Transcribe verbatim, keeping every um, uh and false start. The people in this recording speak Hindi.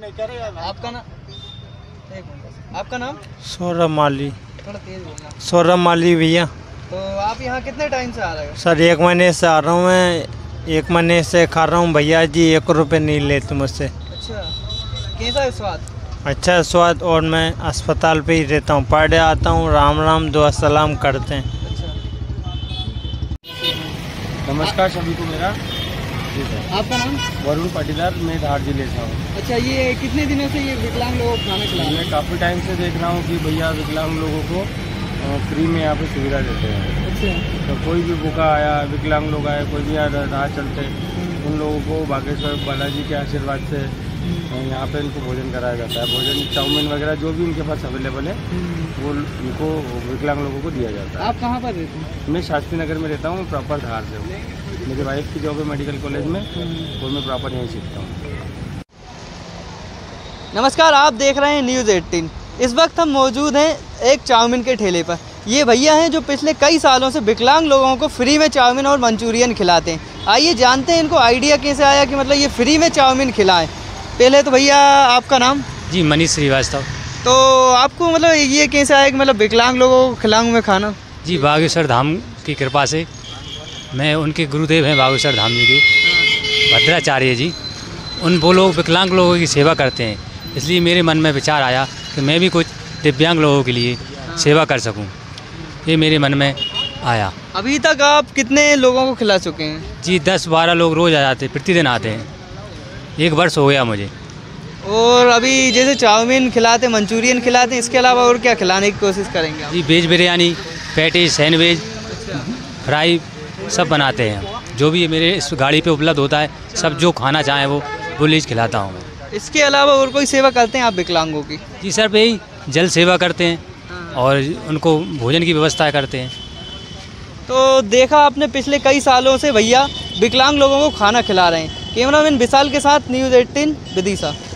आपका नाम? आपका नाम? सौरभ माली। थोड़ा तेज बोलना। सौरभ माली भैया। तो आप यहाँ कितने टाइम से आ रहे हो? सर एक महीने से आ रहा हूँ मैं, एक महीने से खा रहा हूँ भैया जी, एक रुपये नहीं लेते मुझसे। अच्छा, कैसा है स्वाद? अच्छा स्वाद, और मैं अस्पताल पे ही रहता हूँ, पढ़े आता हूँ, राम राम दुआ सलाम करते हैं। अच्छा, नमस्कार सभी को मेरा। आपका नाम? वरुण पाटीदार, मैं धार जिले से हूँ। अच्छा, ये कितने दिनों से ये विकलांग लोगों को खाना खिला रहे हैं? मैं काफ़ी टाइम से देख रहा हूँ कि भैया विकलांग लोगों को फ्री में यहाँ पे सुविधा देते हैं। अच्छा, तो कोई भी भूखा आया, विकलांग लोग आए, कोई भी राह चलते, उन लोगों को बागेश्वर बालाजी के आशीर्वाद से यहाँ पे इनको भोजन कराया जाता है। भोजन चाउमीन वगैरह जो भी इनके पास अवेलेबल है वो इनको विकलांग लोगों को दिया जाता है। आप कहाँ पर रहते हैं? मैं शास्त्री नगर में रहता हूँ, प्रॉपर धार से हूँ। मेरी वाइफ की जॉब है मेडिकल कॉलेज में, और मैं प्रॉपर यहीं सीखता हूँ। नमस्कार, आप देख रहे हैं न्यूज़ अठारह। इस वक्त हम मौजूद हैं एक चाउमीन के ठेले पर। ये भैया हैं जो पिछले कई सालों से विकलांग लोगों को फ्री में चाउमीन और मंचूरियन खिलाते हैं। आइए जानते हैं इनको आइडिया कैसे आया कि मतलब ये फ्री में चाउमीन खिलाएं। पहले तो भैया आपका नाम? जी मनीष श्रीवास्तव। तो आपको मतलब ये कैसे आया कि मतलब विकलांग लोगों को खिलाऊँ मैं खाना? जी बागेश्वर धाम की कृपा से, मैं उनके गुरुदेव हैं बागेश्वर धाम जी के, भद्राचार्य जी। उन वो लोग विकलांग लोगों की सेवा करते हैं, इसलिए मेरे मन में विचार आया कि मैं भी कुछ दिव्यांग लोगों के लिए सेवा कर सकूं। ये मेरे मन में आया। अभी तक आप कितने लोगों को खिला चुके हैं? जी दस बारह लोग रोज़ आ जाते, प्रतिदिन आते हैं। एक वर्ष हो गया मुझे। और अभी जैसे चाउमीन खिलाते, मंचूरियन खिलाते हैं, इसके अलावा और क्या खिलाने की कोशिश करेंगे आप? जी veg biryani, patties, sandwich, fry सब बनाते हैं। जो भी मेरे इस गाड़ी पे उपलब्ध होता है, सब जो खाना चाहें वो वो लीज खिलाता हूँ। इसके अलावा और कोई सेवा करते हैं आप विकलांगों की? जी सर, यही जल सेवा करते हैं और उनको भोजन की व्यवस्था करते हैं। तो देखा आपने, पिछले कई सालों से भैया विकलांग लोगों को खाना खिला रहे हैं। कैमरामैन विशाल के साथ न्यूज़ अठारह विदिशा।